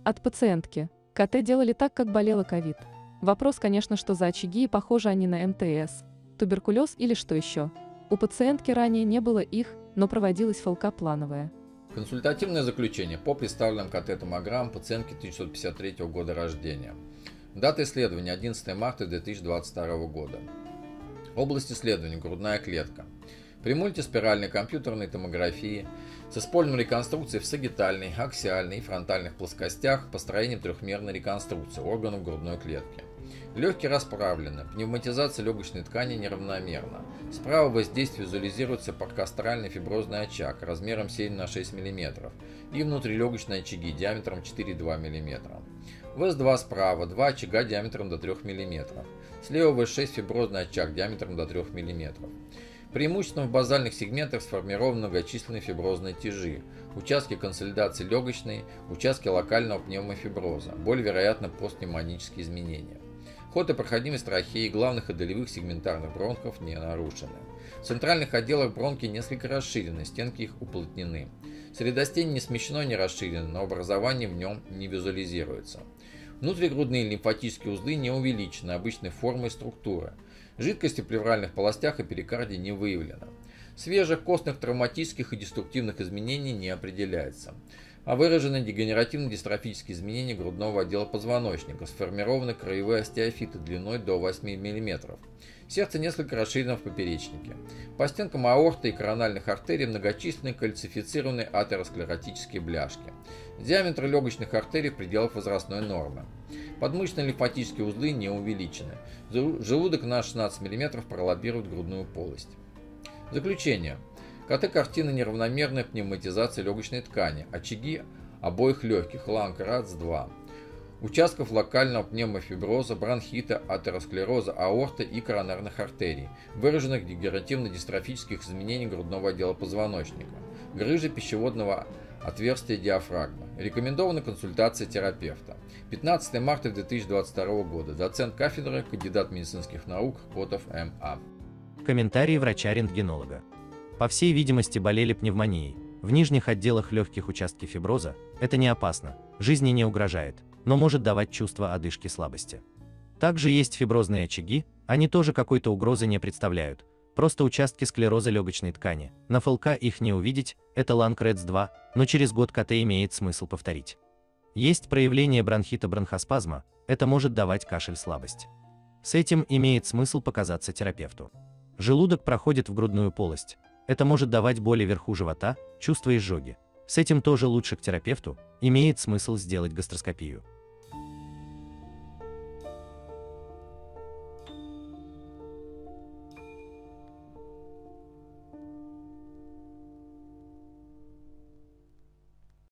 От пациентки. КТ делали так, как болела ковид. Вопрос, конечно, что за очаги и похожи они на МТС, туберкулез или что еще. У пациентки ранее не было их, но проводилась ФЛК плановая. Консультативное заключение по представленным КТ-томограммам пациентки 1953 года рождения. Дата исследования 11 марта 2022 года. Область исследования грудная клетка. При мультиспиральной компьютерной томографии с использованием реконструкции в сагитальной, аксиальной и фронтальных плоскостях построением трехмерной реконструкции органов грудной клетки. Легкие расправлены, пневматизация легочной ткани неравномерна. Справа воздействия визуализируется паркастральный фиброзный очаг размером 7 на 6 мм и внутрилегочные очаги диаметром 4,2 мм. ВС2 справа, 2 очага диаметром до 3 мм. Слева ВС6 фиброзный очаг диаметром до 3 мм. Преимущественно в базальных сегментах сформированы многочисленные фиброзные тяжи, участки консолидации легочной, участки локального пневмофиброза, более вероятно постпневмонические изменения. Ход и проходимость трахеи и главных и долевых сегментарных бронхов не нарушены. В центральных отделах бронхи несколько расширены, стенки их уплотнены. Средостень не смещено, не расширено, но образование в нем не визуализируется. Внутригрудные лимфатические узлы не увеличены обычной формы и структуры. Жидкости в плевральных полостях и перикарде не выявлено. Свежих костных травматических и деструктивных изменений не определяется. А выражены дегенеративно-дистрофические изменения грудного отдела позвоночника, сформированы краевые остеофиты длиной до 8 мм. Сердце несколько расширено в поперечнике. По стенкам аорты и корональных артерий многочисленные кальцифицированные атеросклеротические бляшки. Диаметр легочных артерий в пределах возрастной нормы. Подмышечные лимфатические узлы не увеличены. Желудок на 16 мм пролоббирует грудную полость. Заключение. КТ-картина неравномерная пневматизация легочной ткани, очаги обоих легких, ланг, РАЦ-2, участков локального пневмофиброза, бронхита, атеросклероза аорты и коронарных артерий, выраженных дегенеративно-дистрофических изменений грудного отдела позвоночника, грыжи пищеводного отверстия диафрагмы. Рекомендована консультация терапевта. 15 марта 2022 года. Доцент кафедры, кандидат медицинских наук, Котов М.А. Комментарии врача-рентгенолога. По всей видимости, болели пневмонией. В нижних отделах легких участки фиброза. Это не опасно, жизни не угрожает, но может давать чувство одышки, слабости. Также есть фиброзные очаги, они тоже какой-то угрозы не представляют, просто участки склероза легочной ткани. На ФЛК их не увидеть, это ланг РЭЦ-2, но через год КТ имеет смысл повторить. Есть проявление бронхита-бронхоспазма, это может давать кашель, слабость. С этим имеет смысл показаться терапевту. Желудок проходит в грудную полость. Это может давать боли вверху живота, чувство изжоги. С этим тоже лучше к терапевту, имеет смысл сделать гастроскопию.